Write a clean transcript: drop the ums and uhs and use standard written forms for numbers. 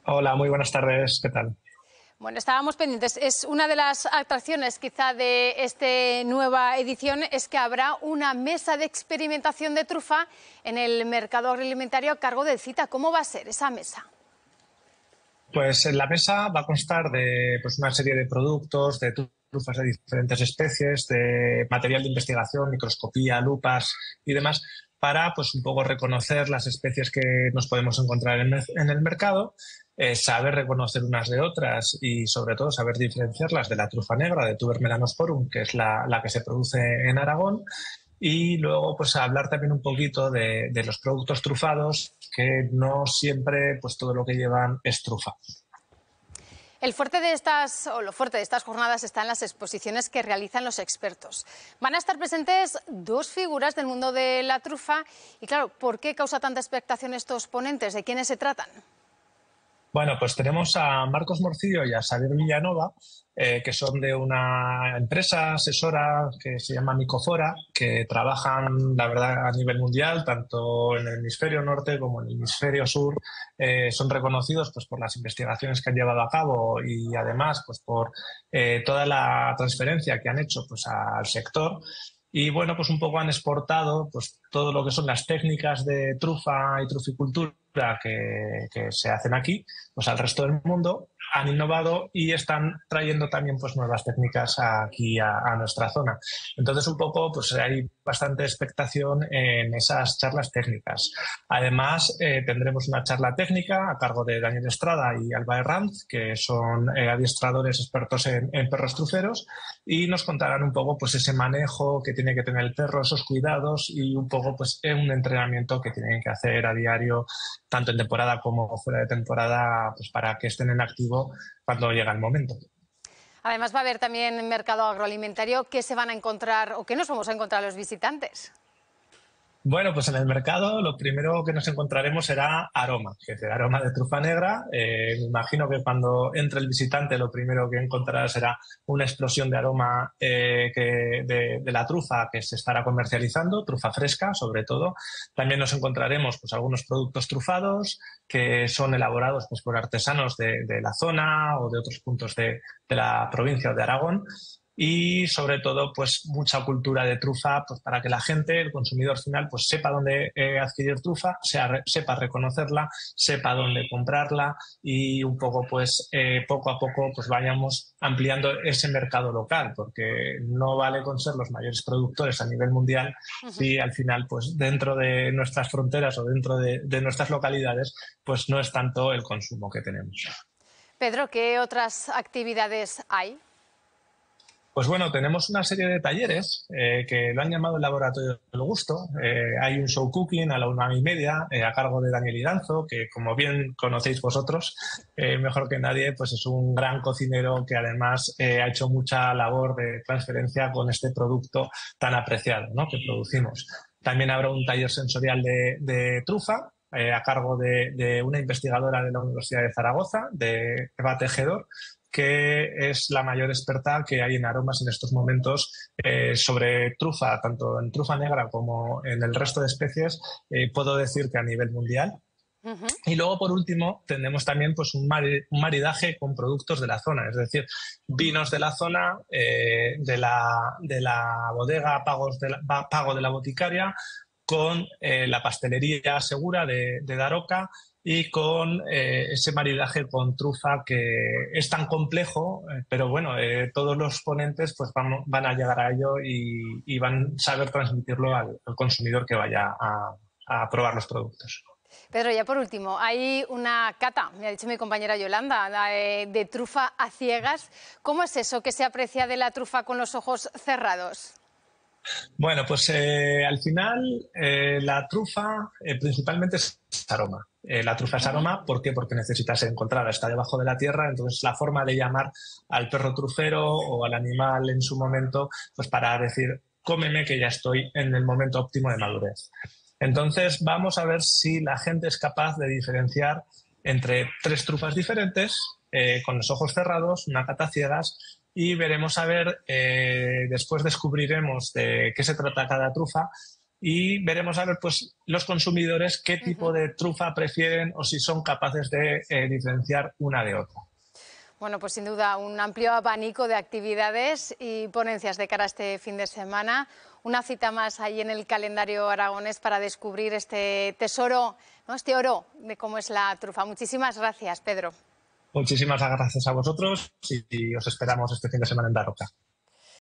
Hola, muy buenas tardes, ¿qué tal? Bueno, estábamos pendientes. Es una de las atracciones quizá de esta nueva edición es que habrá una mesa de experimentación de trufa en el mercado agroalimentario a cargo del CITA. ¿Cómo va a ser esa mesa? Pues la mesa va a constar de una serie de productos, de trufas de diferentes especies, de material de investigación, microscopía, lupas y demás, para un poco reconocer las especies que nos podemos encontrar en el mercado, saber reconocer unas de otras y sobre todo saber diferenciarlas de la trufa negra, de Tuber melanosporum, que es la que se produce en Aragón. Y luego, hablar también un poquito de los productos trufados, que no siempre, todo lo que llevan es trufa. El fuerte lo fuerte de estas jornadas está en las exposiciones que realizan los expertos. Van a estar presentes dos figuras del mundo de la trufa y, claro, ¿por qué causa tanta expectación estos ponentes? ¿De quiénes se tratan? Bueno, pues tenemos a Marcos Morcillo y a Xavier Villanova, que son de una empresa asesora que se llama Micofora, que trabajan, la verdad, a nivel mundial, tanto en el hemisferio norte como en el hemisferio sur. Son reconocidos por las investigaciones que han llevado a cabo y además por toda la transferencia que han hecho al sector. Y bueno, un poco han exportado todo lo que son las técnicas de trufa y truficultura que se hacen aquí al resto del mundo. Han innovado y están trayendo también nuevas técnicas aquí a nuestra zona. Entonces un poco hay bastante expectación en esas charlas técnicas. Además tendremos una charla técnica a cargo de Daniel Estrada y Alba Herranz, que son adiestradores expertos en perros truferos, y nos contarán un poco ese manejo que tiene que tener el perro, esos cuidados y un poco un entrenamiento que tienen que hacer a diario, tanto en temporada como fuera de temporada, para que estén en activo cuando llega el momento. Además va a haber también mercado agroalimentario. ¿Qué se van a encontrar o qué nos vamos a encontrar los visitantes? Bueno, pues en el mercado lo primero que nos encontraremos será aroma, que es el aroma de trufa negra. Me imagino que cuando entre el visitante lo primero que encontrará será una explosión de aroma de la trufa que se estará comercializando, trufa fresca sobre todo. También nos encontraremos algunos productos trufados que son elaborados por artesanos de la zona o de otros puntos de la provincia de Aragón. Y sobre todo mucha cultura de trufa para que la gente, el consumidor final, sepa dónde adquirir trufa, sepa reconocerla, sepa dónde comprarla y un poco poco a poco vayamos ampliando ese mercado local, porque no vale con ser los mayores productores a nivel mundial si al final dentro de nuestras fronteras o dentro de nuestras localidades no es tanto el consumo que tenemos. Pedro, ¿qué otras actividades hay? Pues bueno, tenemos una serie de talleres que lo han llamado el Laboratorio del Gusto. Hay un show cooking a la 1:30 a cargo de Daniel Iranzo, que como bien conocéis vosotros, mejor que nadie, es un gran cocinero que además ha hecho mucha labor de transferencia con este producto tan apreciado, ¿no?, que producimos. También habrá un taller sensorial de trufa a cargo de una investigadora de la Universidad de Zaragoza, de Eva Tejedor, que es la mayor experta que hay en aromas en estos momentos sobre trufa, tanto en trufa negra como en el resto de especies, puedo decir que a nivel mundial. Y luego, por último, tenemos también un maridaje con productos de la zona, es decir, vinos de la zona, de la bodega Pago de la Boticaria, con la pastelería Segura de Daroca, y con ese maridaje con trufa que es tan complejo, pero bueno, todos los ponentes van a llegar a ello y van a saber transmitirlo al consumidor que vaya a probar los productos. Pedro, ya por último, hay una cata, me ha dicho mi compañera Yolanda, de trufa a ciegas. ¿Cómo es eso que se aprecia de la trufa con los ojos cerrados? Bueno, al final la trufa principalmente es aroma. La trufa es aroma, ¿por qué? Porque necesita ser encontrada, está debajo de la tierra, entonces la forma de llamar al perro trufero o al animal en su momento, para decir, cómeme que ya estoy en el momento óptimo de madurez. Entonces vamos a ver si la gente es capaz de diferenciar entre tres trufas diferentes, con los ojos cerrados, una cata a ciegas, y veremos a ver, después descubriremos de qué se trata cada trufa y veremos a ver pues, los consumidores qué tipo de trufa prefieren o si son capaces de diferenciar una de otra. Bueno, pues sin duda un amplio abanico de actividades y ponencias de cara a este fin de semana. Una cita más ahí en el calendario aragonés para descubrir este tesoro, ¿no? Este oro de cómo es la trufa. Muchísimas gracias, Pedro. Muchísimas gracias a vosotros y os esperamos este fin de semana en Daroca.